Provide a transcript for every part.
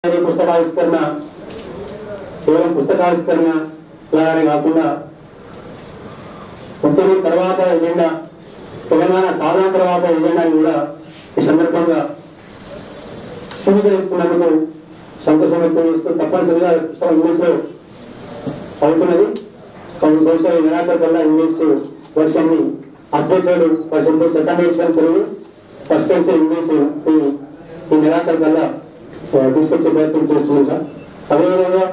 పుస్తకావిష్కరణ కేవలం పుస్తకావిష్కరణ లాగానే కాకుండా ఉద్యమం తర్వాత ఎజెండా తెలంగాణ సాధన తర్వాత ఎజెండాని కూడా ఈ సందర్భంగా స్వీకరించుకున్నందుకు సంతోషం వ్యక్తం చేస్తూ తప్పనిసరిగా పుస్తకం ఇంగ్లీష్లో అవుతున్నది. బహుశా ఈ నెలాఖరు కల్లా ఇంగ్లీష్ వర్షన్ని అప్డేటెడ్ వర్షన్తో second edition Telugu first edition English ఈ నెలాఖరు కల్లా తీసుకొచ్చే ప్రయత్నం చేస్తున్నాం సార్. అదేవిధంగా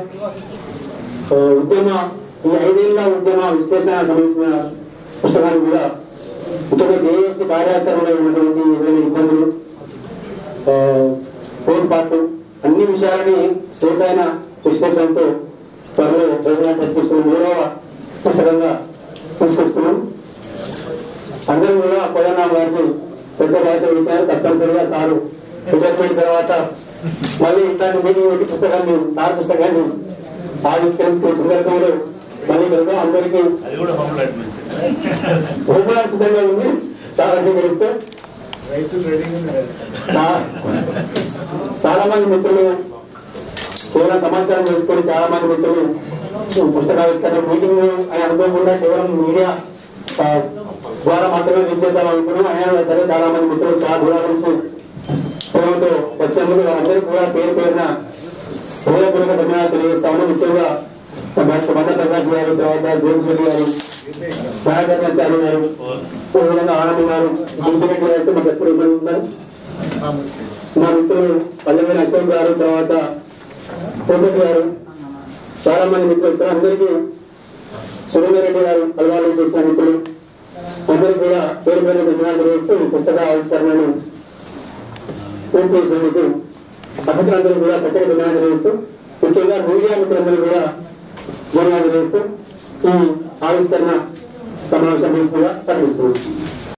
ఈ 5 ఏళ్ల ఉద్యమ విశ్లేషణ సంబంధించిన పుస్తకాన్ని కూడా ఉద్యమ జేఏసీ కార్యాచరణలో ఉన్నటువంటి ఏదైనా ఇబ్బందులు తోడ్పాటు అన్ని విషయాలని పూర్తయిన విశ్లేషణతో త్వరలో ప్రజల 3వ పుస్తకంగా తీసుకొస్తున్నాం. అందరూ కూడా కొలనామ గారికి పెద్ద బాధ్యత ఇచ్చారు. తప్పనిసరిగా సారు రిటైర్మెంట్ తర్వాత మళ్ళీ ఇట్లాంటి మీటింగ్ పెట్టి సార్ పుస్తకాన్ని ఆవిష్కరించుకునే సందర్భంలో మళ్ళీ కనుక అందరికీ హోంవర్క్ సిద్ధంగా ఉంది. సార్ అంగీకరిస్తే చాలా మంది మిత్రులు కేవలం సమాచారం తెలుసుకొని చాలా మంది మిత్రులు పుస్తకావిష్కరణ మీటింగ్ అని అనుకోకుండా కేవలం మీడియా ద్వారా మాత్రమే వినిచేద్దాం అనుకున్నాం. అయినా సరే చాలా మంది మిత్రులు చాలా దూరాల నుంచి ప్రేమతో వచ్చేందుకు వారందరికీ కూడా పేరు పేరున హృదయపూర్వక ధన్యవాదాలు తెలియజేస్తామని మిత్రులుగా డాక్టర్ బండ ప్రకాష్ గారు, తర్వాత జేమ్స్ రెడ్డి గారు, నాయకర్ణాచార్య గారు, విధంగా ఆనంద్ గారు, ఇంటిరెడ్డి గారు అయితే మాకు ఎప్పుడు ఇబ్బంది ఉంటారు. మా మిత్రులు పల్లెమేని అశోక్ గారు, తర్వాత కోటరెడ్డి గారు, చాలా మంది మిత్రులు వచ్చారు. అందరికీ సురేందర్ రెడ్డి గారు అలవాటు నుంచి వచ్చిన మిత్రులు అందరికీ కూడా పేరు పేరు ధన్యవాదాలు తెలియజేస్తూ ఈ పుస్తక ఆవిష్కరణను పూర్తి చేసేందుకు అతిథులందరూ కూడా ప్రత్యేక ధన్యవాదాలు తెలియజేస్తూ ముఖ్యంగా మీడియా మిత్రులందరూ కూడా ధన్యవాదాలు తెలియజేస్తూ ఈ ఆవిష్కరణ సమావేశం ప్రకటిస్తున్నాం.